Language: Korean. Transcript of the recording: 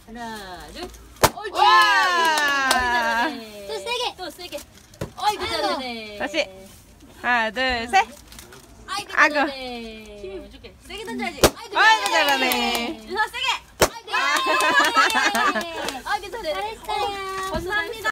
하나, 둘. 옳지. 와! 또 세게. 또 세게. 아이고 잘하네. 다시. 하나, 둘, 셋. 아이고 아이고. 잘하네. 힘을 줄게. 세게 던져야지. 아이고, 잘하네. 유나 세게. 아이고 잘하네. 아이고 잘하네. 잘했어요. 감사합니다.